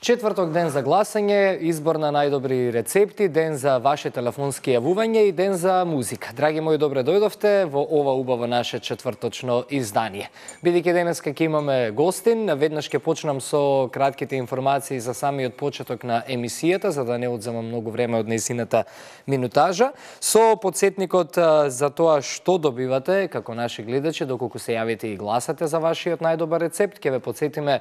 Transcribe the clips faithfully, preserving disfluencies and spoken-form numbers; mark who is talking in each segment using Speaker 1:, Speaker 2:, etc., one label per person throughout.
Speaker 1: Четврток ден за гласање, избор на најдобри рецепти, ден за ваше телефонски јавување и ден за музика. Драги мои, добре дојдовте во ова убаво наше четврточно издание. Бидејќи денеска ќе имаме гостин, веднаш ќе почнам со кратките информации за самиот почеток на емисијата, за да не одземам многу време од нејзината минутажа, со подсетникот за тоа што добивате како наши гледачи, доколку се јавите и гласате за вашиот најдобар рецепт. Ќе ве подсетиме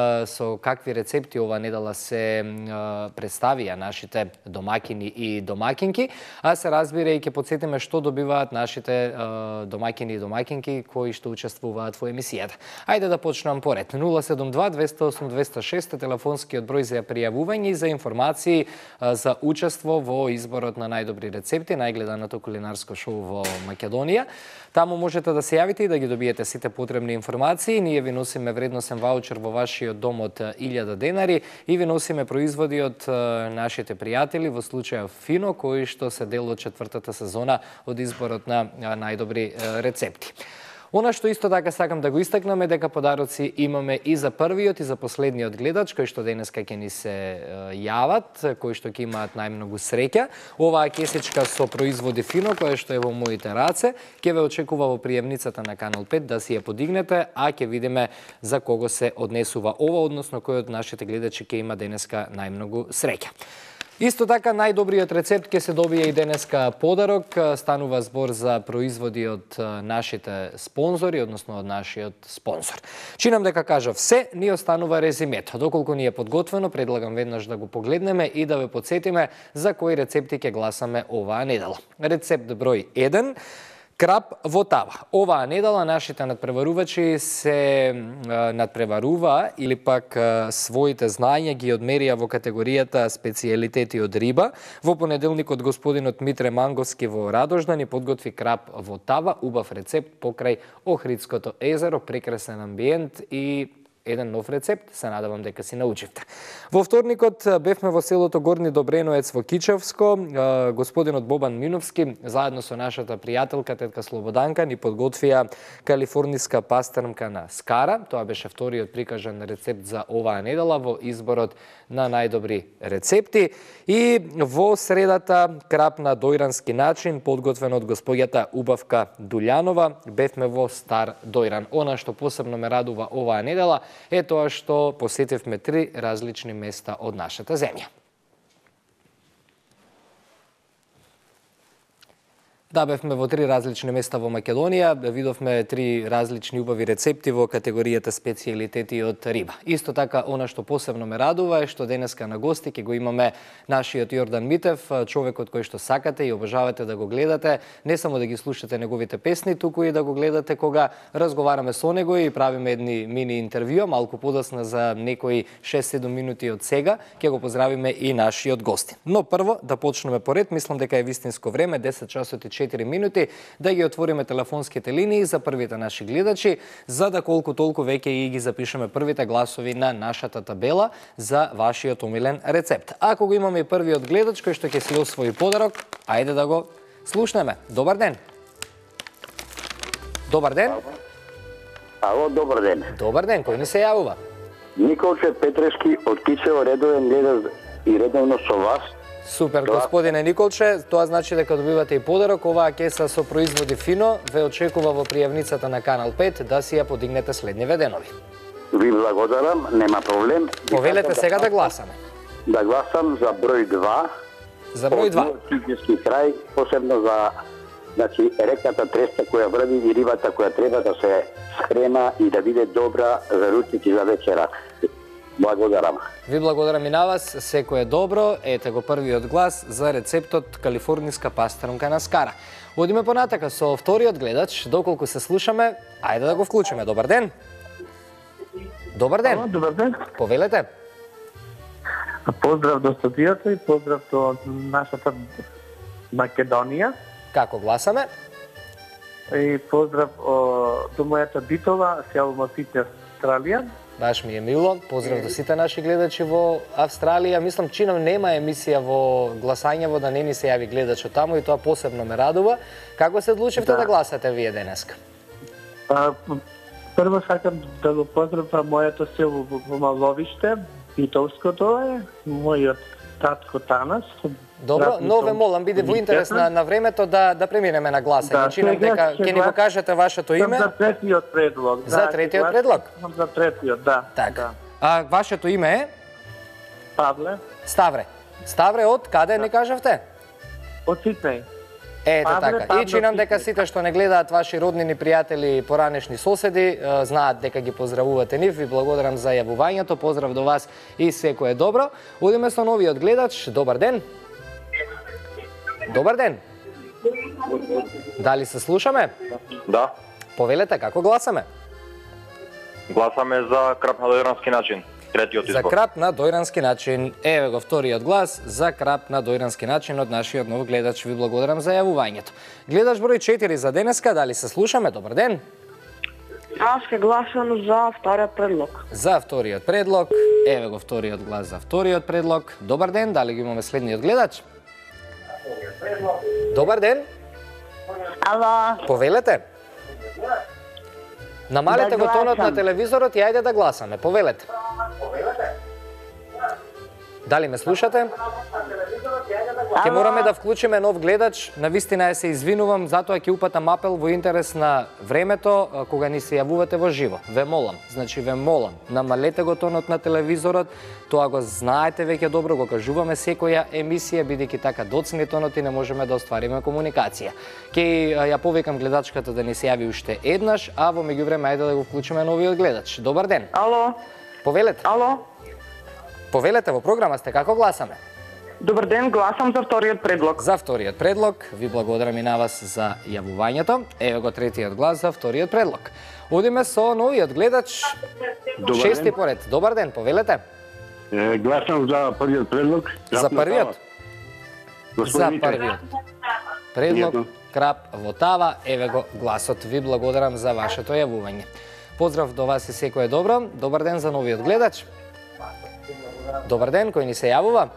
Speaker 1: со какви рецепти ова недела се представија нашите домакини и домакинки, а се разбира и ќе подсетиме што добиваат нашите домакини и домакинки кои што учествуваат во емисијата. Ајде да почнам поред. нула седум два двеста осум двеста шест телефонскиот број за пријавување и за информации за учество во изборот на најдобри рецепти, најгледаното кулинарско шоу во Македонија. Таму можете да се јавите и да ги добиете сите потребни информации. Ние ви носиме вредносен ваучер во вашиот дом од илјада денари и ви носиме производи од нашите пријатели, во случајот Фино, кои што се дел од четвртата сезона од изборот на најдобри рецепти. Она што исто така сакам да го истакнам е дека подароци имаме и за првиот и за последниот гледач, кои што денеска ќе ни се јават, кои што ќе имаат најмногу среќа. Оваа кесичка со производи Фино, која што е во моите раце, ќе ве очекува во приемницата на Канал пет да си ја подигнете, а ќе видиме за кого се однесува ова, односно кој од нашите гледачи ќе има денеска најмногу среќа. Исто така, најдобриот рецепт ќе се добие и денеска подарок. Станува збор за производи од нашите спонзори, односно од нашиот спонзор. Чинам дека кажав се, ни останува резимето. Доколку ни е подготвено, предлагам веднаш да го погледнеме и да ве подсетиме за кои рецепти ќе гласаме оваа недела. Рецепт број еден. Крап во тава. Оваа недела нашите надпреварувачи се надпреварува или пак своите знања ги одмерија во категоријата специјалитети од риба. Во понеделникот господинот Митре Манговски во Радожна ни подготви крап во тава, убав рецепт покрај Охридското езеро, прекрасен амбиент и еден нов рецепт, се надевам дека си научивте. Во вторникот бевме во селото Горни Добреноец во Кичевско. Господинот Бобан Миновски, заедно со нашата пријателка тетка Слободанка, ни подготвија калифорниска пастрмка на скара. Тоа беше вториот прикажан рецепт за оваа недела во изборот на најдобри рецепти. И во средата крап на дојрански начин, подготвен од господјата Убавка Дулјанова, бевме во Стар Дојран. Она што посебно ме радува оваа недела е тоа што посетивме три различни места од нашата земја. Да, бевме во три различни места во Македонија, видовме три различни убави рецепти во категоријата специјалитети од риба. Исто така, она што посебно ме радува е што денеска на гости ќе го имаме нашиот Јордан Митев, човекот кој што сакате и обожавате да го гледате, не само да ги слушате неговите песни, туку и да го гледате кога разговараме со него и правиме едни мини интервјуа, малку подоцна за некои шест-седум минути од сега, ќе го поздравиме и нашиот гостин. Но прво да почнеме поред, мислам дека е вистинско време, десет часот и четири минути, да ги отвориме телефонските линии за првите наши гледачи, за да колку толку веќе и ги запишеме првите гласови на нашата табела за вашиот омилен рецепт. Ако го имаме и првиот гледач кој што ќе си освои подарок, ајде да го слушнеме. Добар ден. Добар ден.
Speaker 2: Ало, добар ден.
Speaker 1: Добар ден, кој ни се јавува?
Speaker 2: Николче Петрешки од Кичево, редовен гледач и редовно со вас.
Speaker 1: Супер, господине Николче, тоа значи дека добивате и подарок. Оваа кеса со производи Фино ве очекува во пријавницата на Канал пет да си ја подигнете следниве денови.
Speaker 2: Ви благодарам, нема проблем.
Speaker 1: Повелете сега да гласаме.
Speaker 2: Да гласам за број два.
Speaker 1: За број два.
Speaker 2: Од крај, посебно за значи реката треста која врви и рибата која треба да се спрема и да биде добра за ручник и за вечера. Благодарам.
Speaker 1: Ви благодарам и на вас, секој е добро. Ете го првиот глас за рецептот калифорниска пастрмка на скара. Одиме понатака со вториот гледач, доколку се слушаме, ајде да го вклучиме. Добар ден. Добар ден.
Speaker 3: Ало, добар ден.
Speaker 1: Повелете.
Speaker 3: Поздрав до студиото и поздрав до нашата Македонија.
Speaker 1: Како гласаме?
Speaker 3: И поздрав о, до мојата битова, село Мосите, Австралија.
Speaker 1: Баш ми е мило. Поздрав до сите наши гледачи во Австралија. Мислам, чинам нема емисија во гласањево да не ни се јави гледачот таму и тоа посебно ме радува. Како се одлучивте да, да гласате вие денеска?
Speaker 3: А, прво сакам да го поздравам моето село во Маловиште, Битовското е, мојот татко Танас.
Speaker 1: Добро, но ве молам, биде во интерес на, на времето да да преминеме на гласање.
Speaker 3: Да,
Speaker 1: Чинам дека ќе ни го кажете вашето име.
Speaker 3: За третиот предлог.
Speaker 1: За третиот предлог?
Speaker 3: За третиот, да.
Speaker 1: Така.
Speaker 3: Да.
Speaker 1: А вашето име е?
Speaker 3: Павле.
Speaker 1: Ставре. Ставре од каде не кажавте?
Speaker 3: Од Сиднеј.
Speaker 1: Ете
Speaker 3: Павле,
Speaker 1: така.
Speaker 3: Павле,
Speaker 1: И чинам дека
Speaker 3: Сиднеј.
Speaker 1: сите што не гледаат ваши роднини, пријатели, поранешни соседи, е, знаат дека ги поздравувате нив. Ви благодарам за јавувањето. Поздрав до вас и секое добро. Одиме со новиот гледач. Добар ден. Добар ден. Дали се слушаме?
Speaker 4: Да,
Speaker 1: Повелете како гласаме?
Speaker 4: гласаме за крап на дојрански начин. Третиот
Speaker 1: За
Speaker 4: избор.
Speaker 1: крап на дојрански начин. Еве го вториот глас за крап на дојрански начин од нашиот нов гледач. Ви благодарам за јавувањето. Гледач број четири за денеска. Дали се слушаме? Добар ден.
Speaker 5: Аз ќе гласам за вториот предлог.
Speaker 1: За вториот предлог. Еве го вториот глас за вториот предлог. Добар ден. Дали го имаме следниот гледач? Добар ден.
Speaker 5: Ало,
Speaker 1: Повелете. Намалете
Speaker 5: Да
Speaker 1: го тонот на
Speaker 5: гласам.
Speaker 1: телевизорот и ајде да гласаме. Повелете. Дали ме слушате? Ќе мораме да вклучиме нов гледач. Навистина се извинувам, затоа ќе упатам апел во интерес на времето а, кога ни се јавувате во живо. Ве молам, значи ве молам, намалете го тонот на телевизорот. Тоа го знаете веќе добро, го кажуваме секоја емисија, бидејќи така доцни тонот и не можеме да оствариме комуникација. Ќе а, ја повикам гледачката да ни се јави уште еднаш, а во меѓувреме ајде да го вклучиме новиот гледач. Добар ден.
Speaker 5: ало,
Speaker 1: Повелете.
Speaker 5: ало.
Speaker 1: Повелете, во програма сте, како гласаме?
Speaker 5: Добар ден, гласам за вториот предлог.
Speaker 1: За вториот предлог, ви благодарам и на вас за јавувањето. Еве го третиот глас за вториот предлог. Одиме со новиот гледач.
Speaker 2: Добар
Speaker 1: Шести
Speaker 2: ден.
Speaker 1: поред. Добар ден, повелете.
Speaker 2: Е, гласам за првиот предлог.
Speaker 1: За првиот? За
Speaker 2: Господин
Speaker 1: првиот предлог,
Speaker 2: Пријатно.
Speaker 1: крап во тава. Еве го гласот. Ви благодарам за вашето јавување. Поздрав до вас и секое добро. Добар ден за новиот гледач. Добар ден, кој ни се јавува?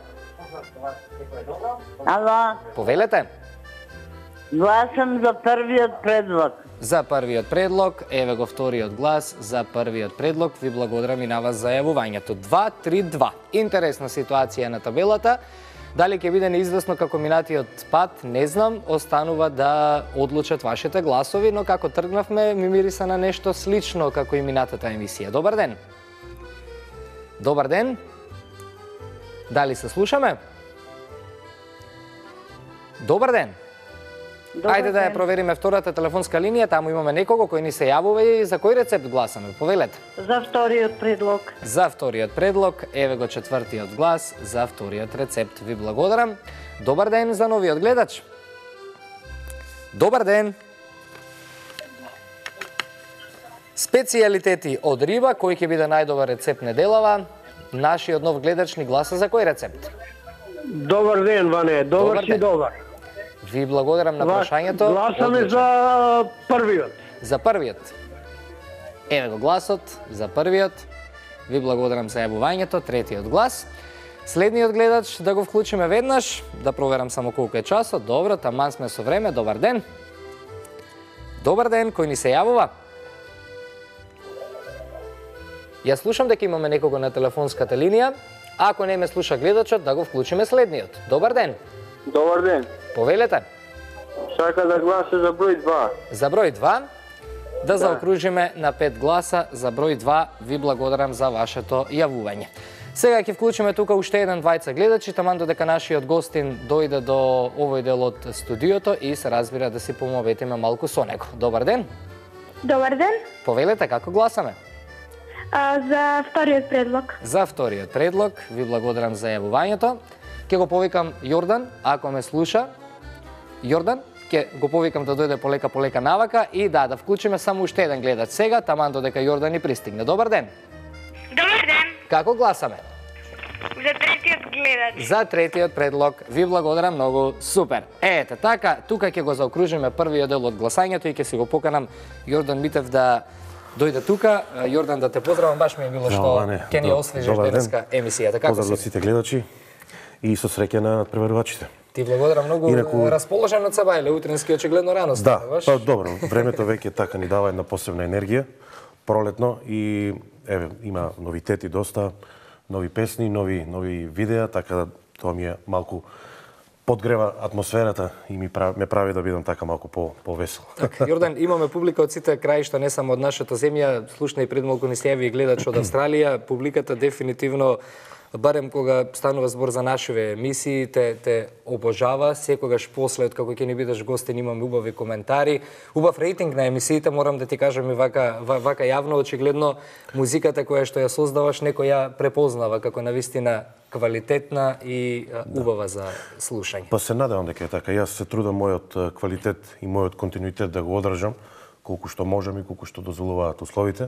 Speaker 5: Ало,
Speaker 1: Повелете.
Speaker 5: гласам за првиот предлог.
Speaker 1: За првиот предлог, еве го вториот глас за првиот предлог. Ви благодарам и на вас за јавувањето. два три два. Интересна ситуација на табелата. Дали ќе биде неизвестно како минатиот пат, не знам, останува да одлучат вашите гласови, но како тргнавме, ми мириса на нешто слично како и минатата емисија. Добар ден. Добар ден. Дали се слушаме? Добар ден.
Speaker 5: Добар
Speaker 1: Ајде да ја
Speaker 5: ден.
Speaker 1: провериме втората телефонска линија, таму имаме некого кој ни се јавува и за кој рецепт гласаме. Повелете.
Speaker 5: За вториот предлог.
Speaker 1: За вториот предлог, еве го четвртиот глас за вториот рецепт. Ви благодарам. Добар ден за новиот гледач. Добар ден. Специјалитети од риба, кој ќе биде најдобар рецепт неделава? Нашиот нов гледач ни гласа за кој рецепт?
Speaker 6: Добар ден, Ване. Добар,
Speaker 1: Добар
Speaker 6: си,
Speaker 1: ден.
Speaker 6: добар.
Speaker 1: Ви благодарам на прашањето.
Speaker 6: Гласаме
Speaker 1: Одлично.
Speaker 6: за првиот.
Speaker 1: За првиот. Еве го гласот за првиот. Ви благодарам за јавувањето. Третиот глас. Следниот гледач да го вклучиме веднаш, да проверам само колку е часот. Добро, таман сме со време. Добар ден. Добар ден, кој ни се јавува? Ја слушам дека имаме некого на телефонската линија. Ако не ме слуша гледачот, да го вклучиме следниот. Добар ден.
Speaker 3: Добар ден.
Speaker 1: Повелете.
Speaker 3: Сака да гласа за број два.
Speaker 1: За број два, да заокружиме на пет гласа. За број два ви благодарам за вашето јавување. Сега ќе вклучиме тука уште еден двајца гледачи, таман додека нашиот гостин дојде до овој дел од студиото и се разбира да си помоветиме малку со него. Добар ден.
Speaker 7: Добар ден.
Speaker 1: Повелете како гласаме?
Speaker 7: А, за вториот предлог.
Speaker 1: За вториот предлог ви благодарам за јавувањето. Ќе го повикам Јордан, ако ме слуша. Јордан, ќе го повикам да дојде полека полека навака и да, да вклучиме само уште еден гледач сега, таман додека Јордан ни пристигне. Добар ден.
Speaker 7: Добар ден.
Speaker 1: Како гласаме?
Speaker 7: За третиот гледач.
Speaker 1: За третиот предлог ви благодарам многу. Супер. Ете, така, тука ќе го заокружиме првиот дел од гласањето и ќе си го поканам Јордан Митев да дојде тука. Јордан, да те поздравам, баш ми е било што ќе ни освежиш денеска емисијата. Како
Speaker 8: Поздрав за
Speaker 1: си?
Speaker 8: сите гледачи и со среќа на надпреварувачите.
Speaker 1: Ти благодарам многу.
Speaker 8: Инаку-
Speaker 1: Расположен од себе, или утрински очигледно рано
Speaker 8: Да,
Speaker 1: стануваш.
Speaker 8: па добро, времето веќе така ни дава една посебна енергија, пролетно и еве има новитети доста, нови песни, нови нови видеа, така да тоа ми е малку подгрева атмосферата и ми прави, ме прави да бидам така малку по повесел.
Speaker 1: Така, Јордан, имаме публика од сите краишта, не само од нашата земја, слушна и пред малку не се јави и гледач од Австралија. Публиката дефинитивно, барем кога станува збор за нашиве емисии, те, те обожава. Секогаш после, од како ќе ни бидеш гостин, имаме убави коментари. Убав рейтинг на емисиите, морам да ти кажам и вака, вака јавно, очигледно, музиката која што ја создаваш, некој ја препознава како навистина квалитетна и убава за слушање.
Speaker 8: Па се надевам дека е така. Јас се трудам мојот квалитет и мојот континуитет да го одржам колку што можам и колку што дозволуваат условите.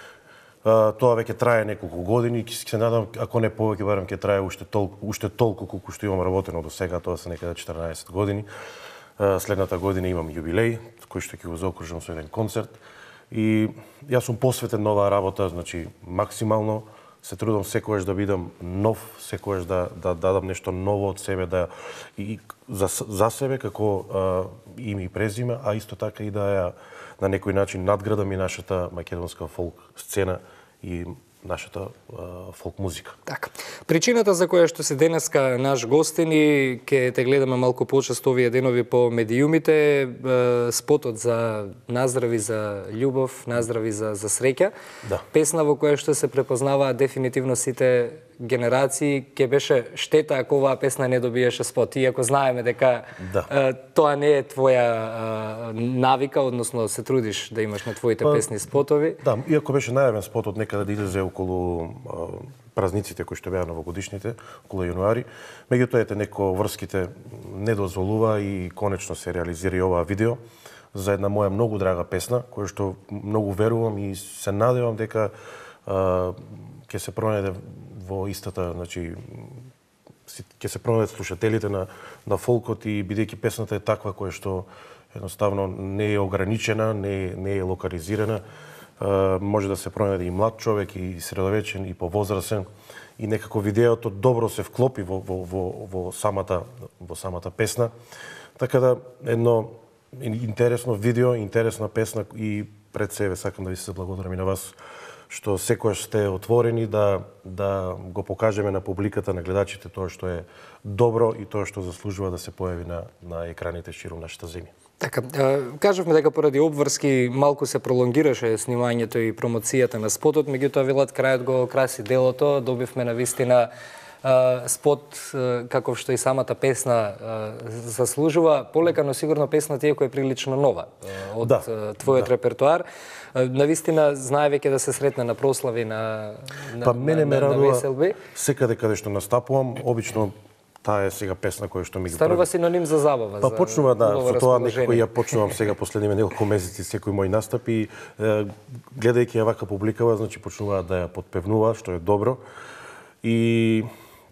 Speaker 8: Тоа веќе трае неколку години и се надам, ако не повеќе, барем ќе трае уште толку, уште толку колку што имам работено до сега, тоа се некаде четрнаесет години. Следната година имам јубилеј, кој што ќе го заокружам со еден концерт. И јас сум посветен на оваа работа, значи максимално се трудам секогаш да бидам нов, секогаш да да дадам нешто ново од себе, да и за за себе како а, име и презиме, а исто така и да ја на некој начин надградам и нашата македонска фолк сцена и нашата а, фолк музика.
Speaker 1: Така. Причината за која што се денеска наш гостин и ќе те гледаме малку почесто овие денови по медиумите, спотот за наздрави за љубов, наздрави за за среќа.
Speaker 8: Да.
Speaker 1: Песна во која што се препознаваа дефинитивно сите генерации, ќе беше штета ако оваа песна не добиеше спот. Иако знаеме дека
Speaker 8: Да.
Speaker 1: е, тоа не е твоја е, навика, односно се трудиш да имаш на твоите песни спотови.
Speaker 8: Да, иако беше најавен спотот некаде да излезе околу а, празниците кои што беа новогодишните, околу јануари, меѓутоа ете неко врските не дозволува и конечно се реализира и оваа видео за една моја многу драга песна, која што многу верувам и се надевам дека а, ќе се пронајде во истата, значи ќе се пронајдат слушателите на на фолкот и бидејќи песната е таква која што едноставно не е ограничена, не е, не е локализирана, а, може да се пронајде и млад човек и средовечен и повозрасен и некако видеото добро се вклопи во во во во самата во самата песна. Така да едно интересно видео, интересна песна и пред себе сакам да ви се благодарам и на вас што секогаш сте отворени да да го покажеме на публиката, на гледачите тоа што е добро и тоа што заслужува да се појави на на екраните широм нашата земја.
Speaker 1: Така, кажавме дека поради обврски малку се пролонгираше снимањето и промоцијата на спотот, меѓутоа велат крајот го краси делото, добивме навистина спот каков што и самата песна заслужува. Полека, но сигурно песната иако е прилично нова од да, твојот да. репертоар. Навистина знае веќе да се сретне на прослави, на на,
Speaker 8: па мене
Speaker 1: на,
Speaker 8: ме
Speaker 1: на,
Speaker 8: радува
Speaker 1: на веселби.
Speaker 8: Секаде каде што настапувам, обично таа е сега песна која што ми ги
Speaker 1: станува синоним за забава.
Speaker 8: Па почнува да, со тоа некако ја
Speaker 1: почнувам
Speaker 8: почнувам сега последниве неколку месеци секој мој настап и гледајќи ја вака публикава, значи почнуваат да ја подпевнуваат, што е добро. И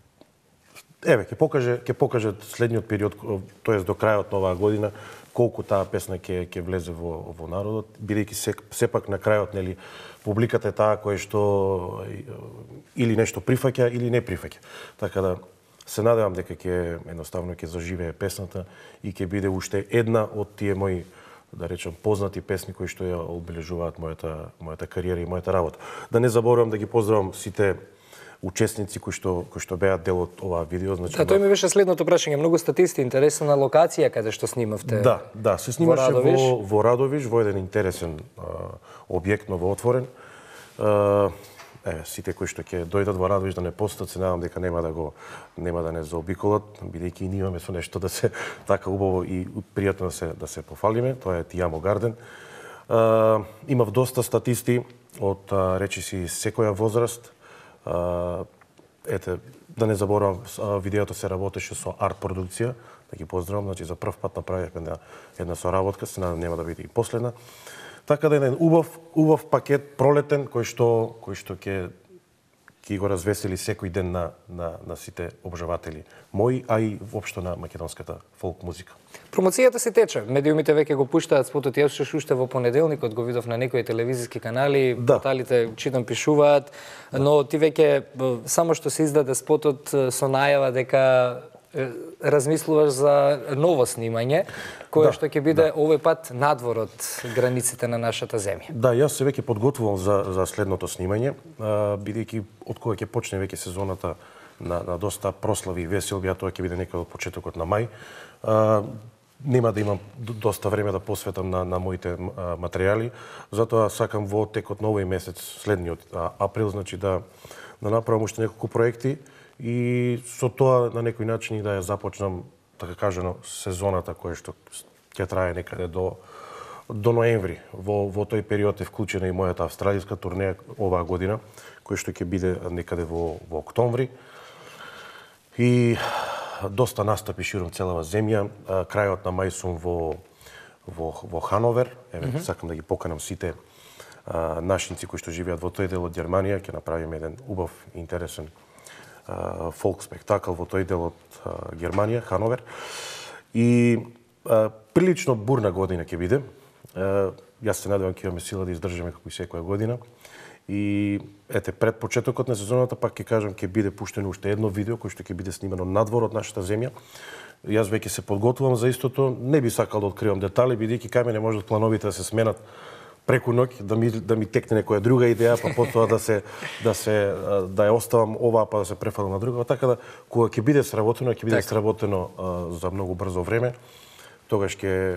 Speaker 8: еве ќе покаже ќе покаже следниот период, тоест до крајот на оваа година, колку таа песна ќе ќе влезе во во народот, бидејќи се, сепак на крајот нели публиката е таа која што или нешто прифаќа или не прифаќа. Така да се надевам дека ќе едноставно ќе заживее песната и ќе биде уште една од тие мои, да речем, познати песни кои што ја одбележуваат мојата мојата кариера и мојата работа. Да не заборавам да ги поздравам сите учесници кои што кои што беа дел од оваа видео, значи.
Speaker 1: Да, тој ми беше следното прашање, многу статисти, интересна локација каде што снимавте.
Speaker 8: Да, да, се снимаше
Speaker 1: во Радовиш,
Speaker 8: во, во Радовиш, во еден интересен а, објект новоотворен. А, еве, сите кои што ќе дојдат во Радовиш да не постат, се надам дека нема да го нема да не заобиколат, бидејќи и ние имаме со нешто да се така убаво и пријатно да се да се пофалиме, тоа е Ти Амо Гарден. А, имав доста статисти од а, речиси секоја возраст. Uh, ете, да не заборавам, видеото се работеше со арт продукција, да ги поздравам, значи за прв пат направивме една, една соработка, се надам нема да биде и последна. Така да еден убав, убав пакет пролетен кој што кој што ќе ќе го развесели секој ден на на на сите обжаватели мои, а и воопшто на македонската фолк музика.
Speaker 1: Промоцијата се тече. Медиумите веќе го пуштаат спотот, јас уште уште во понеделникот го видов на некои телевизиски канали,
Speaker 8: да.
Speaker 1: Порталите читам пишуваат, но ти веќе само што се издаде спотот со најава дека размислуваш за ново снимање, кое што ќе биде овој пат надвор од границите на нашата земја.
Speaker 8: Да, јас се веќе подготвувам за, за следното снимање, бидејќи од кога ќе почне веќе сезоната на, на доста прослави и веселби, а тоа ќе биде некаде од почетокот на мај. А, нема да имам доста време да посветам на, на моите а, материјали, затоа сакам во текот на овој месец, следниот а, април, значи да, да направам уште неколку проекти и со тоа на некој начин и да ја започнам, така кажано, сезоната која што ќе трае некаде до до ноември. Во во тој период е вклучена и мојата австралијска турнеја оваа година, која што ќе биде некаде во во октомври. И доста настапи широм целава земја. Крајот на мај сум во во во Хановер. Еве, mm -hmm. сакам да ги поканам сите а, нашинци кои што живеат во тој дел од Германија, ќе направиме еден убав и интересен а, фолк спектакл во тој дел од а, Германија, Хановер. И а, прилично бурна година ќе биде. А, јас се надевам ќе имаме сила да издржиме како и секоја година. И ете, пред почетокот на сезоната, пак ќе кажам, ќе биде пуштено уште едно видео кој што ќе биде снимано надвор од нашата земја. Јас веќе се подготвувам за истото, не би сакал да откривам детали, бидејќи кај мене можат плановите да се сменат преку ноќ, да ми да ми текне некоја друга идеја, па потоа да се да се да ја оставам оваа па да се префалам на друга, така да кога ќе биде сработено, ќе биде сработено а, за многу брзо време, тогаш ќе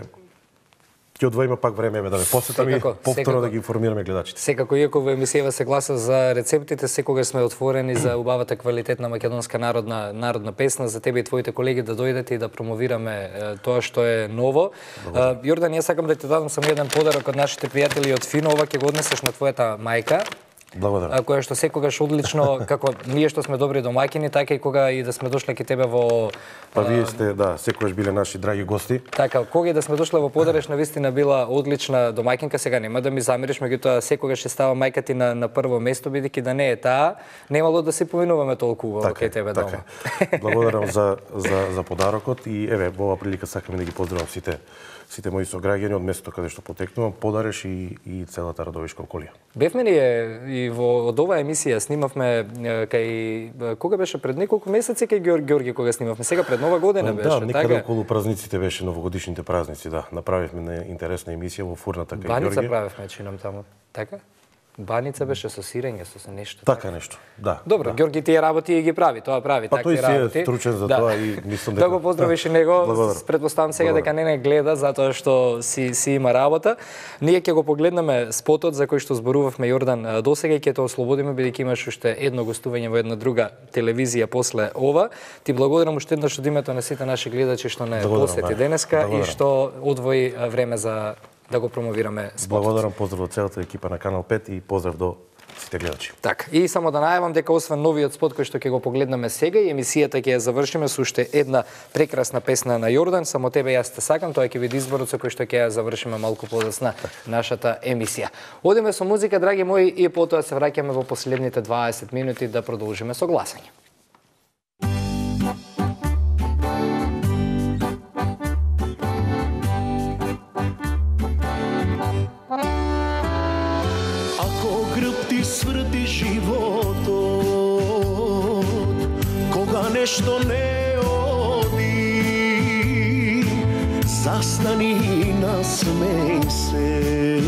Speaker 8: ќе одвоиме пак време да ме посетам и повторно да ги информираме гледачите.
Speaker 1: Секако, иако во емисијава се гласа за рецептите, секогаш сме отворени за убавата квалитетна македонска народна народна песна, за тебе и твоите колеги да дојдете и да промовираме тоа што е ново. Uh, Јордан, јас сакам да ти дадам само еден подарок од нашите пријатели од Фино, ова ќе го однесеш на твојата мајка.
Speaker 8: Благодарам.
Speaker 1: Која што секогаш одлично, како ние што сме добри домаќини, така и кога и да сме дошле кај тебе во...
Speaker 8: Па вие сте, да, секогаш биле наши драги гости.
Speaker 1: Така, кога и да сме дошле во Подареш, навистина била одлична домаќинка, сега нема да ми замериш, меѓутоа секогаш ќе става мајка ти на, на прво место, бидејќи да не е таа, немало да се поминуваме толку убаво кај тебе дома.
Speaker 8: Така. Благодарам за, за, за подарокот и еве, во оваа прилика сакам да ги поздравам сите сите мои сограѓани од местото каде што потекнувам, Подареш и, и целата Радовишка околија.
Speaker 1: Бевме ние и во од оваа емисија снимавме кај кога беше пред неколку месеци кај Ѓорги кога снимавме, сега пред Нова година беше,
Speaker 8: така? Да, некаде
Speaker 1: така?
Speaker 8: околу празниците беше новогодишните празници, да. Направивме интересна емисија во фурната кај Ѓорги.
Speaker 1: Баница правевме, чинам таму, така? Баница беше со сирење, со нешто.
Speaker 8: Така нешто, да.
Speaker 1: Добро,
Speaker 8: да.
Speaker 1: Ѓорги тие работи и ги прави, тоа прави,
Speaker 8: па,
Speaker 1: такви работи.
Speaker 8: Па тој си е стручен за
Speaker 1: да.
Speaker 8: тоа и мислам дека...
Speaker 1: Да го поздравиш и него, предпоставам сега дека не не гледа затоа што си си има работа. Ние ќе го погледнеме спотот за кој што зборувавме Јордан досега и ќе те ослободиме бидејќи имаш уште едно гостување во една друга телевизија после ова. Ти благодарам уште еднаш од името на сите наши гледачи што не посети денеска и што одвои време за да го промовираме спотот.
Speaker 8: Благодарам, поздрав до целата екипа на Канал пет и поздрав до сите гледачи.
Speaker 1: Така, и само да најавам дека освен новиот спот кој што ќе го погледнеме сега и емисијата ќе ја завршиме со уште една прекрасна песна на Јордан, само тебе јас те сакам, тоа ќе биде изборот со кој што ќе ја завршиме малку подоцна нашата емисија. Одиме со музика, драги мои, и потоа се враќаме во последните дваесет минути да продолжиме со гласање.
Speaker 9: Сврти животот, кога нешто не оди, застани и насмеј се,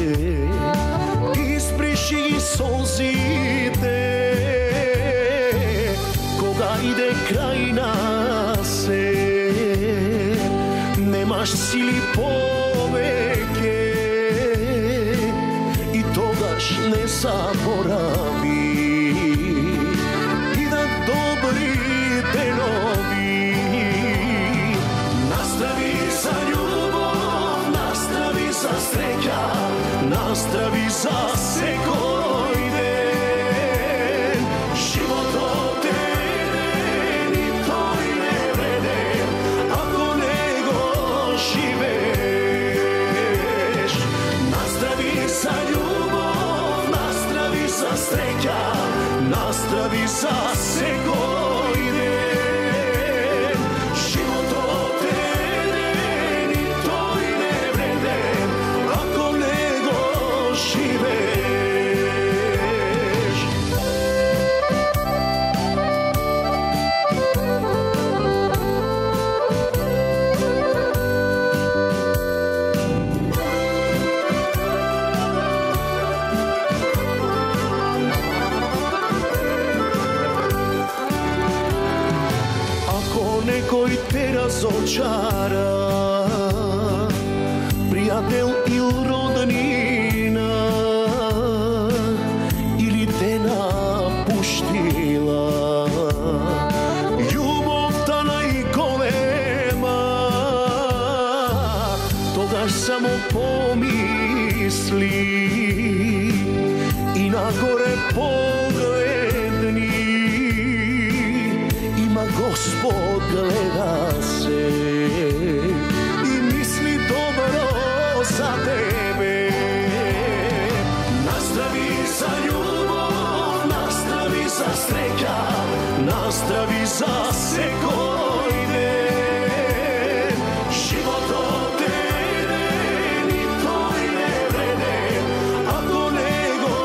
Speaker 9: исприши ги солзите, кога иде крај нас се, немаш сили повеќе, и тогаш не заборави и да добри денови. Настрави за љубов, настрави за среќа, настрави за секој ден. Животот е еден и тој не вреден, ако не го живееш. Настрави за љубов, за среќа, настрави за секој ден. Животот е еден и тој не вреден, ако не го живееш. некој те разочара, пријател или роднина, или те напуштила. Љубовта најголема, тогаш само помисли и нагоре погледни. Има Господ, гледа се и мисли добро за тебе. Наздрави за љубов, наздрави за среќа, наздрави за секој ден. Животот е еден и тој не вреден, ако не го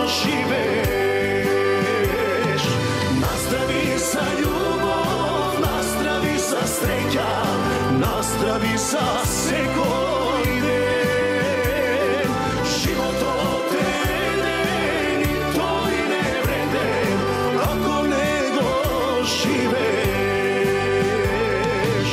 Speaker 9: живееш. Наздрави за љубов, наздрави за среќа, наздрави за секој ден. Животот е еден и тој не вреден, ако не го живееш.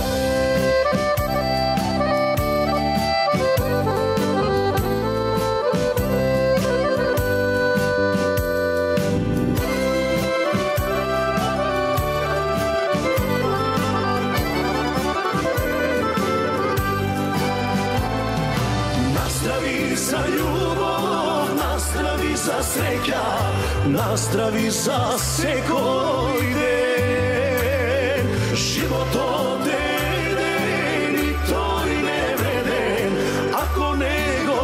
Speaker 9: Наздрави за љубов, наздрави за среќа, наздрави за секој ден. Животот е еден и тој не вреден, ако не го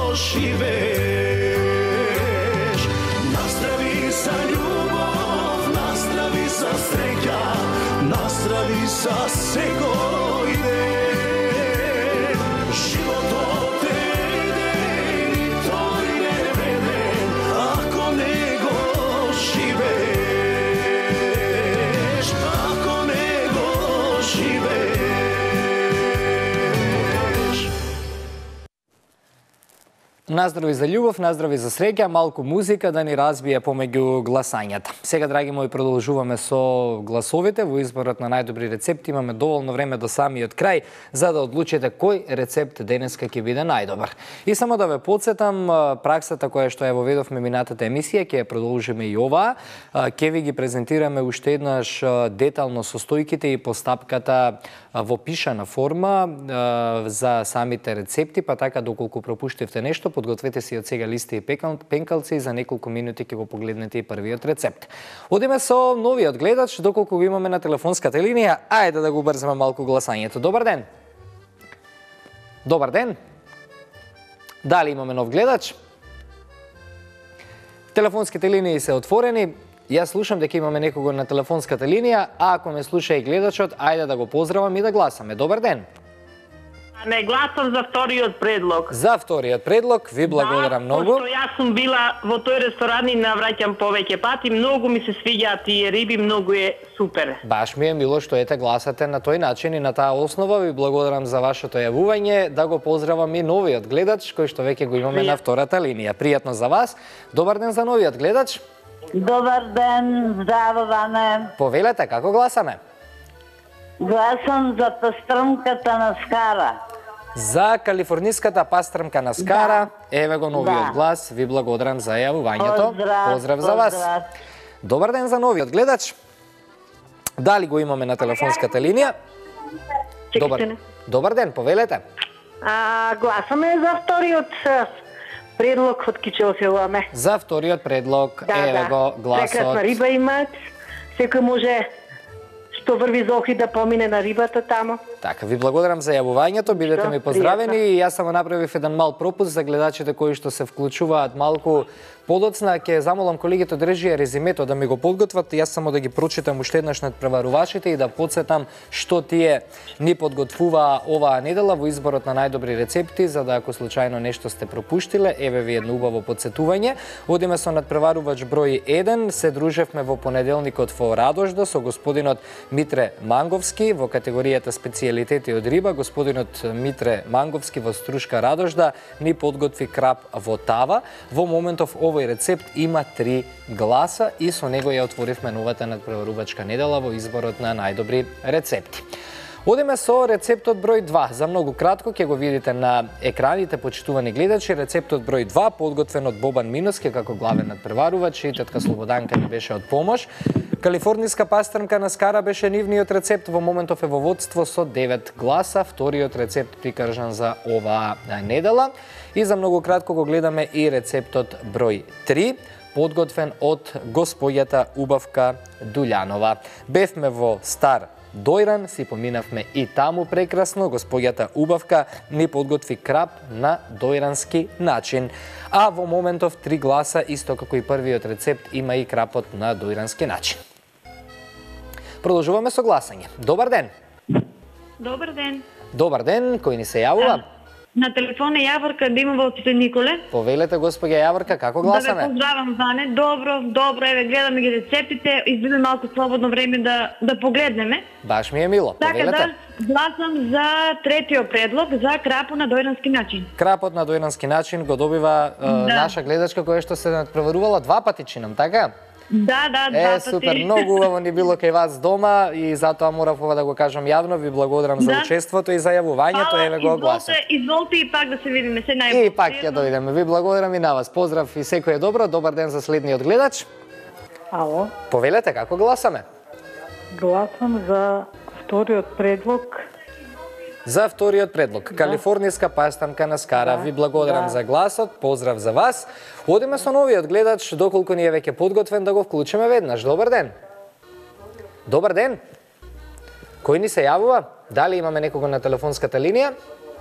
Speaker 9: живееш. Наздрави за љубов, наздрави за среќа, наздрави за секој ден. Животот е еден и тој не вреден, ако не го живееш, ако не го живееш.
Speaker 1: Наздрави за љубов, наздрави за среќа, малку музика да ни разбие помеѓу гласањата. Сега, драги мои, продолжуваме со гласовите во изборот на најдобри рецепти. Имаме доволно време до самиот крај за да одлучите кој рецепт денеска ќе биде најдобар. И само да ве подсетам, праксата која што ја воведовме минатата емисија, ќе ја продолжиме и оваа. Ќе ви ги презентираме уште еднаш детално состојките и постапката во пишана форма за самите рецепти, па така доколку пропуштивте нешто, подгответе си од сега листи и пенкалци и за неколку минути ќе го погледнете и првиот рецепт. Одиме со новиот гледач, доколку го имаме на телефонската линија. Ајде да го убрзаме малку гласањето. Добар ден. Добар ден. Дали имаме нов гледач? Телефонските линии се отворени. Јас слушам дека имаме некого на телефонската линија, а ако ме слуша и гледачот, ајде да го поздравам и да гласаме. Добар ден.
Speaker 10: Не гласам за вториот предлог.
Speaker 1: За вториот предлог, ви благодарам
Speaker 10: да,
Speaker 1: многу.
Speaker 10: Пошто јас сум била во тој ресторан и навраќам повеќе пати, многу ми се свиѓаат тие риби, многу е супер.
Speaker 1: Баш ми е мило што ете гласате на тој начин и на таа основа. Ви благодарам за вашето јавување. Да го поздравам и новиот гледач кој што веќе го имаме Пријат. на втората линија. Пријатно за вас. Добар ден за новиот гледач.
Speaker 11: Добар ден, здраво, Ване.
Speaker 1: Повелете, како гласаме?
Speaker 11: Гласам за пастрмката на Скара.
Speaker 1: За калифорниската пастрмка на Скара.
Speaker 11: Да.
Speaker 1: Еве го новиот
Speaker 11: Да.
Speaker 1: глас. Ви благодарам за јавувањето.
Speaker 11: Поздрав,
Speaker 1: Поздрав за вас.
Speaker 11: поздрав.
Speaker 1: Добар ден за новиот гледач. Дали го имаме на телефонската линија? Добар, добар ден, повелете.
Speaker 12: А, гласаме за вториот предлог од Кичево се јавуваме.
Speaker 1: За вториот предлог,
Speaker 12: Да,
Speaker 1: еве
Speaker 12: да.
Speaker 1: го гласот.
Speaker 12: Прекрасна риба имаат. Секој може што врви за охи да помине на рибата тамо.
Speaker 1: Така, ви благодарам за јавувањето, бидете
Speaker 12: Што?
Speaker 1: ми поздравени
Speaker 12: Пријатно.
Speaker 1: и јас само направив еден мал пропуст за гледачите кои што се вклучуваат малку подоцна. Ќе замолам колегите од режија резимето да ми го подготват, јас само да ги прочитам уште еднаш над преварувачите и да подсетам што тие ни подготвуваа оваа недела во изборот на најдобри рецепти, за да ако случајно нешто сте пропуштиле, еве ви едно убаво подсетување. Одиме со надпреварувач број еден, се дружевме во понеделникот во Радожда со господинот Митре Манговски во категоријата специјалисти специјалитети од риба, господинот Митре Манговски во Струшка Радожда ни подготви крап во тава. Во моментов овој рецепт има три гласа и со него ја отворивме новата надпреварувачка недела во изборот на најдобри рецепти. Одиме со рецептот број два. За многу кратко ќе го видите на екраните, почитувани гледачи. Рецептот број два, подготвен од Бобан Миноски како главен надпреварувач и тетка Слободанка ни беше од помош. Калифорнијска пастрмка на скара беше нивниот рецепт, во моментов е во водство со девет гласа, вториот рецепт прикажан за оваа недела. И за многу кратко го гледаме и рецептот број три, подготвен од господјата Убавка Дуљанова. Бевме во Стар Дојран, си поминавме и таму прекрасно. Господјата Убавка ни подготви крап на дојрански начин. А во моментов три гласа, исто како и првиот рецепт, има и крапот на дојрански начин. Продолжуваме со гласање. Добар ден!
Speaker 7: Добар ден.
Speaker 1: Добар ден, кој ни се јавува?
Speaker 7: На телефон е Јаворка Димова од Светој Николе.
Speaker 1: Повелете, господја Јаворка, како гласаме?
Speaker 7: Да ве поздравам, Ване. Добро, добро, еве гледаме ги рецептите, избиме малку слободно време да да погледнеме.
Speaker 1: Баш ми е мило.
Speaker 7: Така
Speaker 1: Повелете.
Speaker 7: да гласам за третиот предлог за крапо на дојрански начин.
Speaker 1: Крапот на дојрански начин го добива е,
Speaker 7: Да.
Speaker 1: наша гледачка која што се надпреварувала два пати, чинам, така?
Speaker 7: Да, да, два
Speaker 1: Е,
Speaker 7: пати.
Speaker 1: супер, многу убаво ни било кај вас дома и затоа морав ова да го кажам јавно. Ви благодарам за
Speaker 7: Да.
Speaker 1: учеството и за јавувањето, еве го гласот.
Speaker 7: Изволте, изволте и пак да се видиме, се најболje.
Speaker 1: И пак ќе дојдеме. Ви благодарам и на вас. Поздрав и секој е добро. Добар ден за следниот гледач.
Speaker 12: Ало,
Speaker 1: Повелете, како гласаме?
Speaker 12: гласам за вториот предлог.
Speaker 1: За вториот предлог. Калифорнијска пастамка на скара. Ви благодарам за гласот. Поздрав за вас. Одиме со новиот гледач, доколку ни е веќе подготвен, да го вклучиме веднаш. Добар ден. Добар ден. Кој ни се јавува? Дали имаме некого на телефонската линија?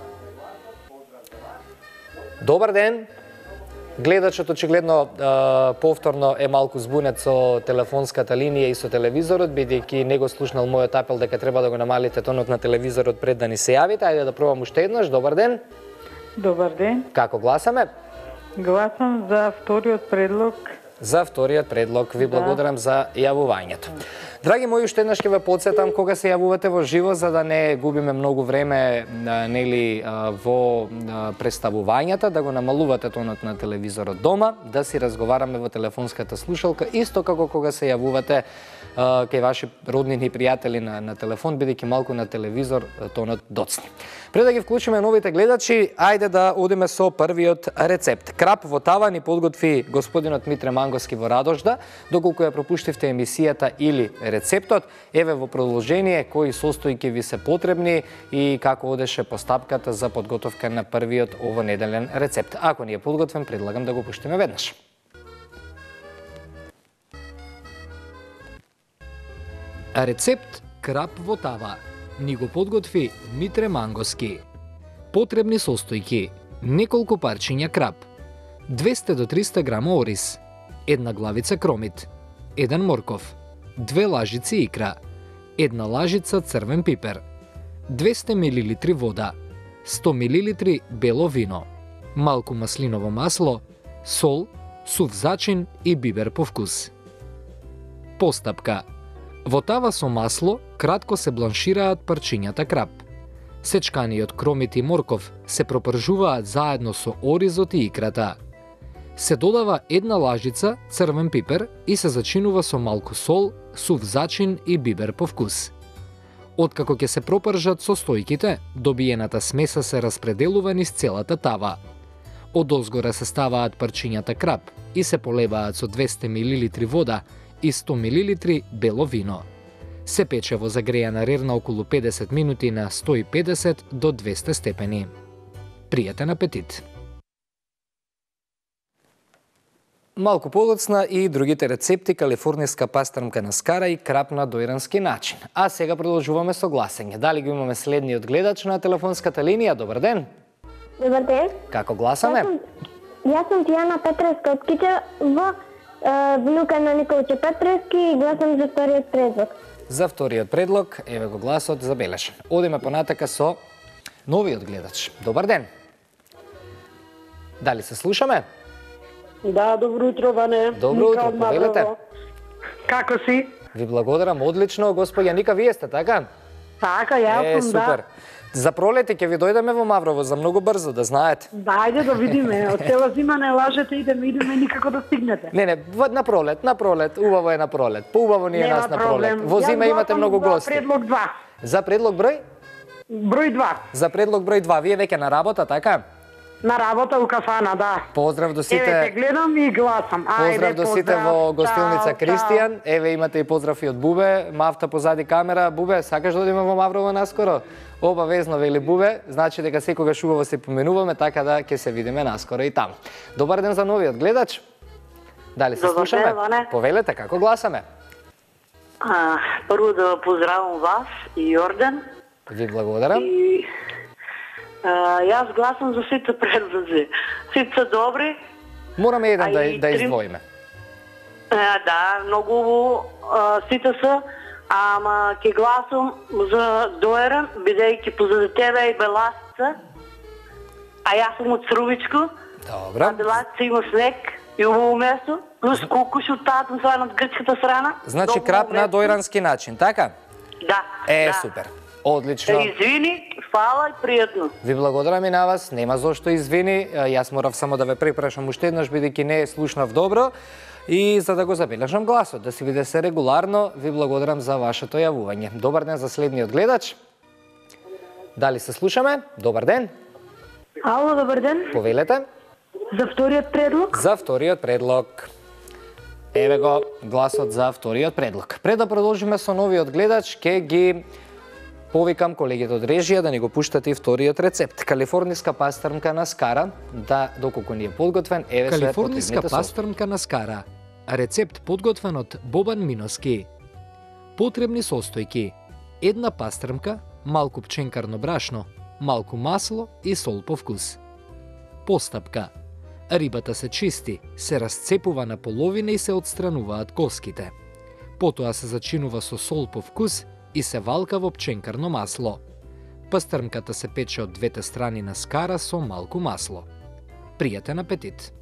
Speaker 1: Добар ден. Гледачот очигледно а, повторно е малку збунет со телефонската линија и со телевизорот, бидејќи не го слушнал мојот апел дека треба да го намалите тонот на телевизорот пред да ни се јавите. Ајде да пробам уште еднаш. Добар ден.
Speaker 12: Добар ден.
Speaker 1: Како гласаме?
Speaker 12: Гласам за вториот предлог.
Speaker 1: За вториот предлог. Ви благодарам за јавувањето. Драги мои, уште еднаш ќе ве потсетам кога се јавувате во живо, за да не губиме многу време а, нели а, во а, представувањата, да го намалувате тонот на телевизорот дома, да си разговараме во телефонската слушалка, исто како кога се јавувате а, кај ваши роднини и пријатели на, на телефон, бидејќи малку на телевизор тонот доцни. Пред да ги вклучиме новите гледачи, ајде да одиме со првиот рецепт. Крап во тава ни подготви господинот Митре Манговски во Радожда. Доколку ја пропуштивте емисијата или рецептот, еве во продолжение кои состојки ви се потребни и како одеше постапката за подготовка на првиот овонеделен рецепт. Ако ни е подготвен, предлагам да го пуштиме веднаш. Рецепт крап во тава ни го подготви Митре Манговски. Потребни состојки: неколку парчиња крап, двесте до триста грама ориз, една главица кромит, еден морков, две лажици икра, една лажица црвен пипер, двесте милилитри вода, сто милилитри бело вино, малку маслиново масло, сол, сув зачин и бибер по вкус. Постапка: во тава со масло кратко се бланшираат парчињата крап. Сечканиот кромит и морков се пропржуваат заедно со оризот и икрата. Се додава една лажица црвен пипер и се зачинува со малку сол, сув зачин и бибер по вкус. Откако ќе се пропржат состојките, добиената смеса се распределува низ целата тава. Одозгора се ставаат парчињата крап и се полеваат со двесте милилитри вода и сто милилитри бело вино. Се пече во загрејана рер на околу педесет минути на сто и педесет до двесте степени. Пријатен апетит! Малку подоцна и другите рецепти: калифорнијска пастрмка на скара и крап на дојрански начин. А сега продолжуваме со гласање. Дали го имаме следниот гледач на телефонската линија? Добар ден.
Speaker 7: Добар ден.
Speaker 1: Како гласаме?
Speaker 7: Јас сум Тијана Петреска од Кичево, внука на Николче Петрески, и гласам за вториот предлог.
Speaker 1: За вториот предлог, еве го гласот забележен. Одиме понатака со новиот гледач. Добар ден. Дали се слушаме?
Speaker 6: Да, добро утро, Ване.
Speaker 1: Добро утро, повелете.
Speaker 6: Како си?
Speaker 1: Ви благодарам, одлично. Господја Ника, вие сте, така?
Speaker 6: Така, јас
Speaker 1: Е,
Speaker 6: сум, да.
Speaker 1: супер. За пролети ќе ви дојдеме во Маврово за многу брзо, да знаете.
Speaker 6: Да, ајде да видиме. Од цела зима не лажете, идеме, идеме, никако да стигнете.
Speaker 1: Не, не, в- на пролет, на пролет, убаво е на пролет. Поубаво ни е
Speaker 6: Нема
Speaker 1: нас на
Speaker 6: проблем.
Speaker 1: пролет. Во зима
Speaker 6: Јас
Speaker 1: имате
Speaker 6: гласам
Speaker 1: многу
Speaker 6: за
Speaker 1: гости.
Speaker 6: предлог два.
Speaker 1: За предлог број?
Speaker 6: Број два.
Speaker 1: За предлог број два. Вие веќе на работа, така?
Speaker 6: На работа у кафана, да.
Speaker 1: Поздрав до
Speaker 6: Еве те
Speaker 1: сите.
Speaker 6: гледам и гласам. Ајде,
Speaker 1: Поздрав до сите
Speaker 6: поздрав.
Speaker 1: во гостилница
Speaker 6: Чао,
Speaker 1: Кристијан. Еве имате и поздрав и од Бубе. Мавта позади камера. Бубе, сакаш да одиме во Маврово наскоро? Обавезно, вели Бубе. Значи дека секогаш убаво се поменуваме, така да ќе се видиме наскоро и таму. Добар ден за новиот гледач. Дали се
Speaker 5: Добар
Speaker 1: слушаме?
Speaker 5: ден, Ване.
Speaker 1: Повелете, како гласаме?
Speaker 5: А, прво да поздравам вас и Јордан.
Speaker 1: Ви благодарам.
Speaker 5: И а, јас гласам за сите предлози. Сите се добри.
Speaker 1: Мораме еден
Speaker 5: А
Speaker 1: да,
Speaker 5: и
Speaker 1: да
Speaker 5: три-
Speaker 1: издвоиме.
Speaker 5: А, да, многу а, сите се. Ама ќе гласам за Доеран, бидејќи позади тебе и Беласица. А јас сум од Срувичко.
Speaker 1: Добро.
Speaker 5: А Беласица има снег и убаво место. Плюс кукуш од тата страна, од грчката страна.
Speaker 1: Значи
Speaker 5: Добро
Speaker 1: крап на
Speaker 5: место.
Speaker 1: дојрански начин, така?
Speaker 5: Да.
Speaker 1: Е,
Speaker 5: да.
Speaker 1: супер. Одлично.
Speaker 5: Е, извини, фала и пријатно.
Speaker 1: Ви благодарам и на вас, нема зошто извини. Јас морав само да ве препрашам уште еднаш, бидејќи не слушнав добро. И за да го забележам гласот, да си биде се регуларно, ви благодарам за вашето јавување. Добар ден за следниот гледач. Дали се слушаме? Добар ден.
Speaker 6: Ало, добар ден.
Speaker 1: Повелете.
Speaker 6: За вториот предлог?
Speaker 1: За вториот предлог. Еве го гласот за вториот предлог. Пред да продолжиме со новиот гледач, ќе ги повикам колегите од режија да ни го пуштат и вториот рецепт. Калифорниска пастрмка на скара, да доколку ни е подготвен, еве се
Speaker 13: Калифорниска
Speaker 1: потребните
Speaker 13: пастрмка на скара. Рецепт подготвен од Бобан Миноски. Потребни состојки: една пастрмка, малку пченкарно брашно, малку масло и сол по вкус. Постапка: рибата се чисти, се расцепува на половина и се отстрануваат коските. Потоа се зачинува со сол по вкус и се валка во пченкарно масло. Пастрмката се пече од двете страни на скара со малку масло. Пријатен апетит!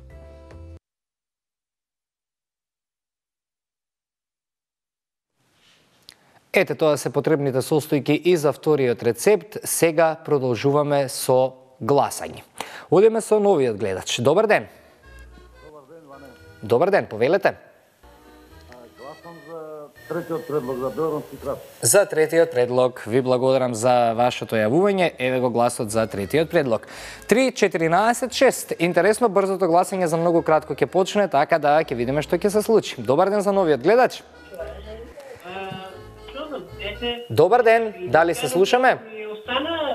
Speaker 1: Ете, тоа се потребните состојки и за вториот рецепт. Сега продолжуваме со гласање. Одиме со новиот гледач. Добар ден. Добар ден, Ване. Добар ден, повелете.
Speaker 14: Гласам за третиот предлог за Дојрански крап.
Speaker 1: За третиот предлог ви благодарам за вашето јавување. Еве го гласот за третиот предлог. три четиринаесет шест. Интересно, брзото гласање за многу кратко ќе почне, така да ќе видиме што ќе се случи. Добар ден за новиот гледач. Добар ден, дали се слушаме?
Speaker 10: Ми остана...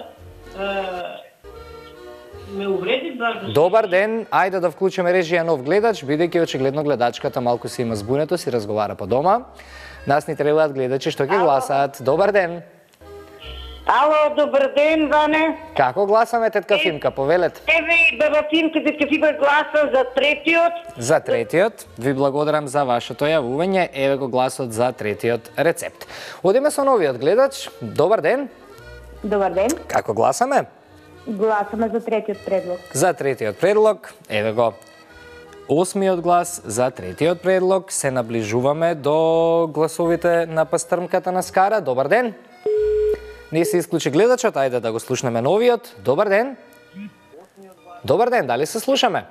Speaker 10: ме увреди баш.
Speaker 1: Добар ден, ајде да вклучиме режија нов гледач, бидејќи очигледно гледачката малку се има збунето, си разговара по дома. Нас ни требаат гледачи што ќе гласаат. Добар ден.
Speaker 11: Ало, добар ден, Ване.
Speaker 1: Како гласаме, тетка Фимка, повелете?
Speaker 11: Еве, баба Фимка, тетка Фимка гласа за третиот.
Speaker 1: За третиот, ви благодарам за вашето јавување. Еве го гласот за третиот рецепт. Одиме со новиот гледач. Добар ден.
Speaker 7: Добар ден.
Speaker 1: Како гласаме?
Speaker 7: Гласаме за третиот предлог.
Speaker 1: За третиот предлог, еве го. Осмиот глас за третиот предлог. Се наближуваме до гласовите на пастрмката на скара. Добар ден. Не се исклучи гледачот, ајде да го слушнеме новиот. Добар ден. Добар ден, дали се слушаме?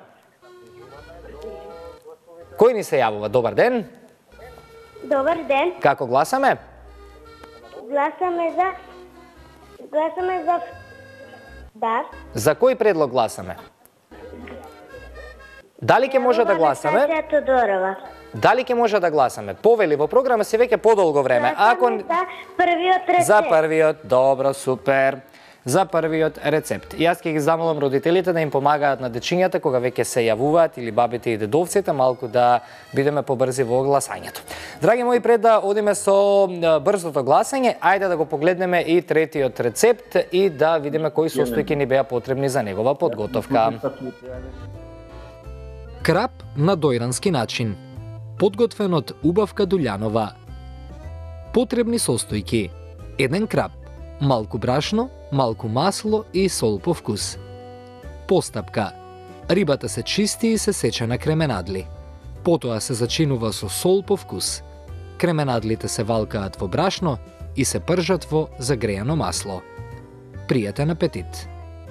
Speaker 1: Кој ни се јавува? Добар ден.
Speaker 7: Добар ден.
Speaker 1: Како гласаме?
Speaker 7: Гласаме за... Гласаме за... Да.
Speaker 1: За кој предлог гласаме? Дали ќе може да гласаме?
Speaker 7: Анастасија Тодорова.
Speaker 1: Дали ќе може да гласаме? Повели во програма се веќе подолго време. Ако
Speaker 7: Гласаме за првиот рецепт.
Speaker 1: за првиот, добро, супер. За првиот рецепт. Јас ќе ги замолам родителите да им помагаат на дечињата кога веќе се јавуваат или бабите и дедовците, малку да бидеме побрзи во гласањето. Драги мои, пред да одиме со брзото гласање, ајде да го погледнеме и третиот рецепт и да видиме кои состојки ни беа потребни за негова подготовка.
Speaker 13: Крап на дојрански начин. Подготвен од Убавка Дулјанова. Потребни состојки: еден крап, малку брашно, малку масло и сол по вкус. Постапка: рибата се чисти и се сече на кременадли. Потоа се зачинува со сол по вкус. Кременадлите се валкаат во брашно и се пржат во загреано масло. Пријатен апетит!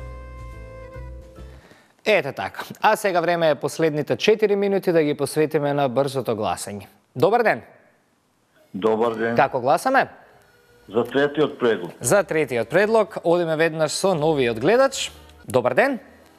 Speaker 1: Ете така. А сега време е последните четири минути да ги посветиме на брзото гласање. Добар ден!
Speaker 14: Добар ден.
Speaker 1: Како гласаме?
Speaker 14: За третиот предлог.
Speaker 1: За третиот предлог одиме веднаш со новиот гледач. Добар ден!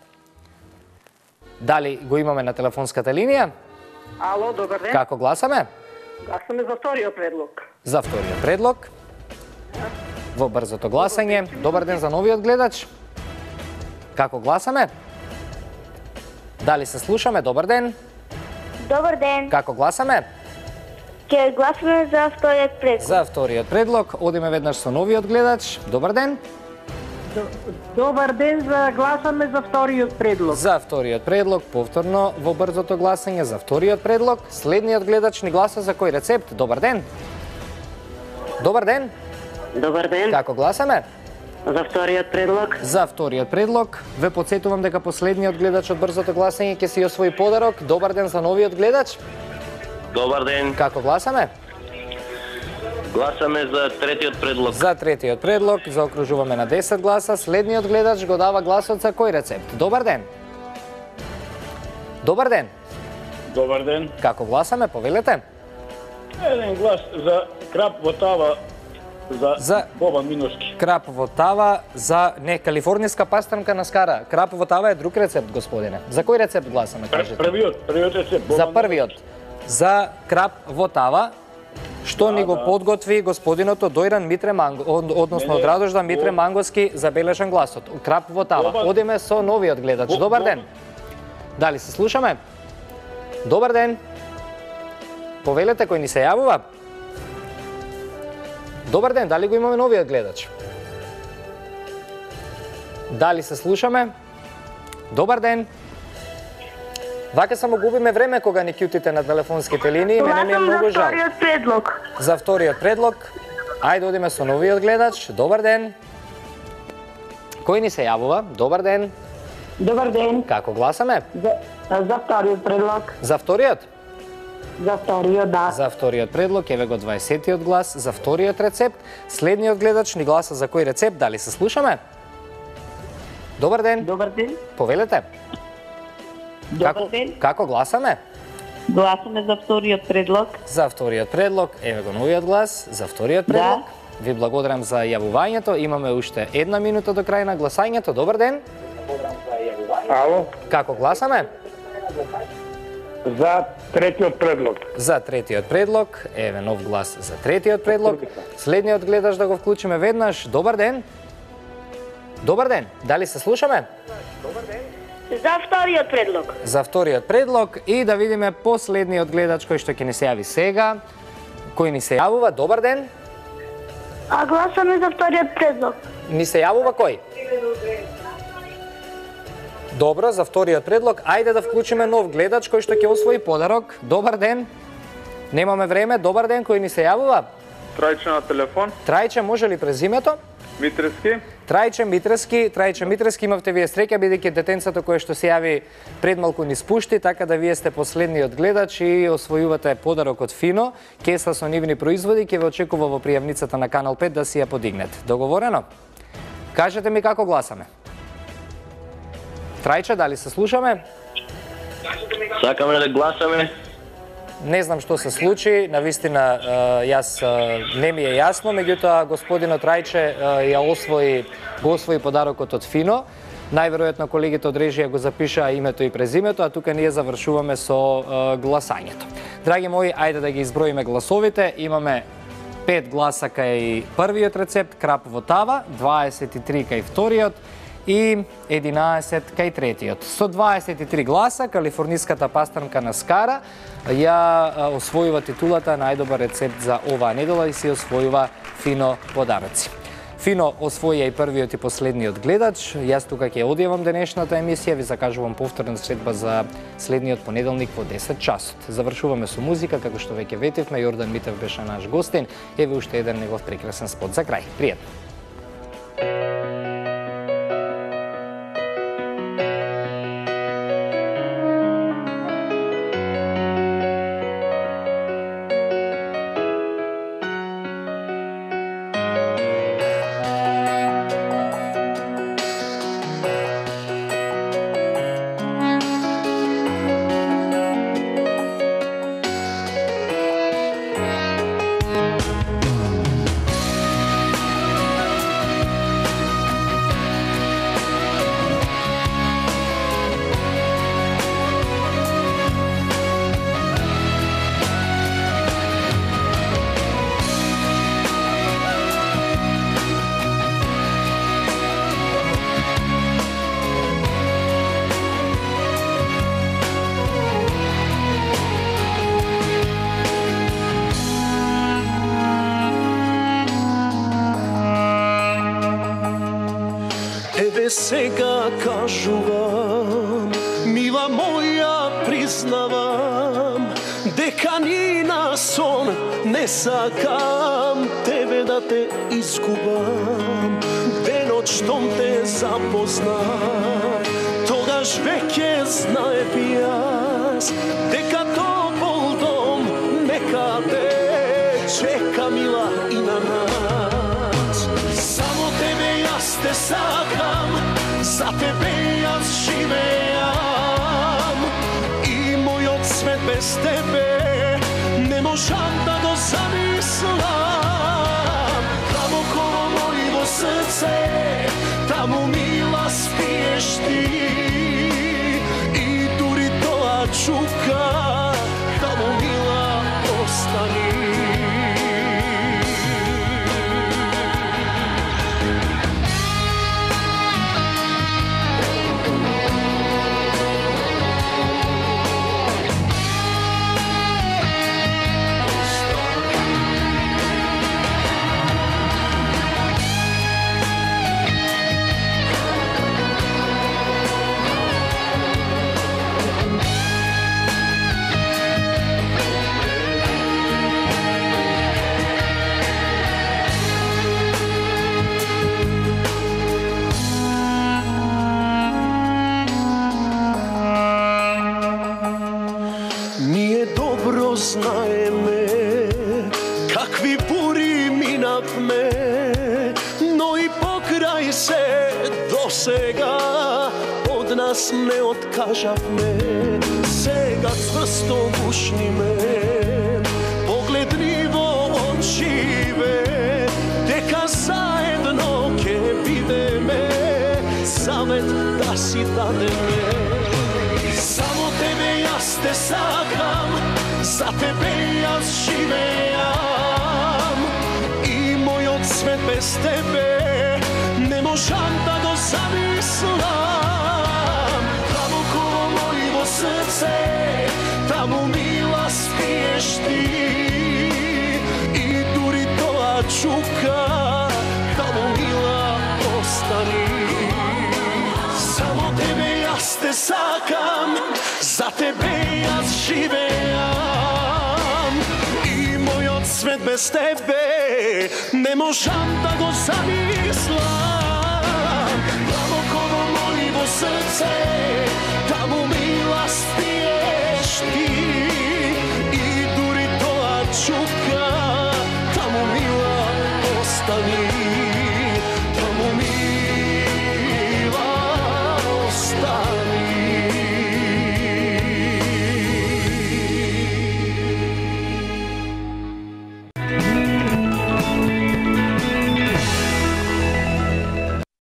Speaker 1: Дали го имаме на телефонската линија?
Speaker 12: Ало, добар ден.
Speaker 1: Како гласаме?
Speaker 12: Гласаме за вториот предлог.
Speaker 1: За вториот предлог. Во брзото гласање. Добар ден за новиот гледач. Како гласаме? Дали се слушаме? Добар ден.
Speaker 7: Добар ден.
Speaker 1: Како гласаме?
Speaker 7: Ќе гласаме за вториот предлог.
Speaker 1: За вториот предлог. Одиме веднаш со новиот гледач. Добар ден.
Speaker 6: Добар ден, за гласаме за вториот предлог.
Speaker 1: За вториот предлог, повторно во брзото гласање за вториот предлог. Следниот гледач ни гласа за кој рецепт? Добар ден. Добар ден.
Speaker 5: Добар ден.
Speaker 1: Како гласаме?
Speaker 5: За вториот предлог.
Speaker 1: За вториот предлог. Ве потсетувам дека последниот гледач од брзото гласање ќе си освои подарок. Добар ден за новиот гледач.
Speaker 15: Добар ден.
Speaker 1: Како гласаме?
Speaker 15: Гласаме за третиот предлог.
Speaker 1: За третиот предлог заокружуваме на десет гласа. Следниот гледач го дава гласот за кој рецепт? Добар ден. Добар ден.
Speaker 16: Добар ден.
Speaker 1: Како гласаме? Повелете.
Speaker 16: Еден глас за крап во тава за,
Speaker 1: за
Speaker 16: Бобан Миноски.
Speaker 1: Крап во тава за не калифорнијска пастрмка на скара. Крап во тава е друг рецепт, господине. За кој рецепт гласаме, кажете?
Speaker 16: Првиот, првиот рецепт.
Speaker 1: За првиот. За крап во тава, што ни го подготви господинот од Дојран Митре Манго, односно од Радожда Митре Мангоски, забележан гласот. Крап во тава. Одиме со новиот гледач. Добар ден. Дали се слушаме? Добар ден. Повелете кој ни се јавува? Добар ден, дали го имаме новиот гледач? Дали се слушаме? Добар ден. Вака само губиме време кога ни кјутите на телефонските линии, мене ми е многу жал.
Speaker 7: За вториот предлог.
Speaker 1: За вториот предлог. Ајде одиме со новиот гледач. Добар ден. Кој ни се јавува? Добар ден.
Speaker 12: Добар ден.
Speaker 1: Како гласаме?
Speaker 12: За, за вториот предлог.
Speaker 1: За вториот?
Speaker 12: За вториот, да.
Speaker 1: За вториот предлог, еве го дваесетиот глас за вториот рецепт. Следниот гледач ни гласа за кој рецепт, дали се слушаме? Добар ден.
Speaker 12: Добар ден.
Speaker 1: Повелете.
Speaker 12: Добар
Speaker 1: како,
Speaker 12: ден.
Speaker 1: Како гласаме?
Speaker 12: Гласаме за вториот предлог.
Speaker 1: За вториот предлог, еве го новиот глас за вториот предлог. Да. Ви благодарам за јавувањето. Имаме уште една минута до крај на гласањето. Добар ден.
Speaker 16: Ало.
Speaker 1: Како гласаме?
Speaker 16: За третиот предлог.
Speaker 1: За третиот предлог, еве нов глас за третиот предлог. Следниот гледаш да го вклучиме веднаш. Добар ден. Добар ден. Дали се слушаме?
Speaker 16: Добар ден.
Speaker 7: За вториот предлог.
Speaker 1: За вториот предлог и да видиме последниот гледач кој што ќе ни се јави сега. Кој ни се јавува? Добар ден.
Speaker 7: А гласаме за вториот предлог.
Speaker 1: Ни се јавува кој? Добро, за вториот предлог. Ајде да вклучиме нов гледач кој што ќе освои подарок. Добар ден. Немаме време. Добар ден, кој ни се јавува?
Speaker 17: Трајче на телефон.
Speaker 1: Трајче, може ли презимето?
Speaker 17: Митрески.
Speaker 1: Трајче Митрески, Трајче Митрески, имавте вие среќа бидејќи детенцето кое што се јави пред малку ни спушти, така да вие сте последниот гледач и освојувате подарок од Фино, кеса со нивни производи, ќе ве очекува во пријавницата на Канал пет да си ја подигнете. Договорено? Кажете ми како гласаме. Трајче, дали се слушаме?
Speaker 15: Сакаме да гласаме.
Speaker 1: Не знам што се случи, навистина јас не ми е јасно, меѓутоа господинот Трајче ја освои, го освои подарокот од Фино. Најверојатно колегите од режија го запишаа името и презимето, а тука ние завршуваме со гласањето. Драги мои, ајде да ги изброиме гласовите. Имаме пет гласа кај првиот рецепт, крап во тава, дваесет и три кај вториот и единаесет кај третиот. Со дваесет и три гласа, калифорниската пастрмка на скара ја освојува титулата најдобар рецепт за оваа недела и си освојува Фино подароци. Фино освоија и првиот и последниот гледач. Јас тука ќе одјавам денешната емисија, ви закажувам повторна средба за следниот понеделник во десет часот. Завршуваме со музика, како што веќе ветивме, Јордан Митев беше наш гостин. Еве уште еден негов прекрасен спот за крај. Пријатно.
Speaker 9: сега кажувам, мила моја признавам, дека ни на сон не сакам тебе да те изгубам. Денот штом те запознам, тогаш веќе знаев јас дека топол дом некаде чека мила и на нас. Само тебе јас те сакам, за тебе јас живеам и мојот свет без тебе не можам да го замислам. Таму коло мојо срце, таму мила спиеш ти и дури тоа чука, таму мила остани. Знаеме какви бури минавме, но и покрај се досега од нас не откажавме. Сега цврсто гушниме, поглед ни во очиве, дека заедно ќе бидеме, завет да си дадеме. Само тебе јас те сакам, за тебе јас живеам и мојот свет без тебе не можам да го замислам. Таму коло мојо срце, таму мила спиеш ти и дури тоа чука, таму мила остани. Само тебе јас те сакам, за тебе јас живеам и мојот свет без тебе не можам да го замислам. Таму коло мојо срце,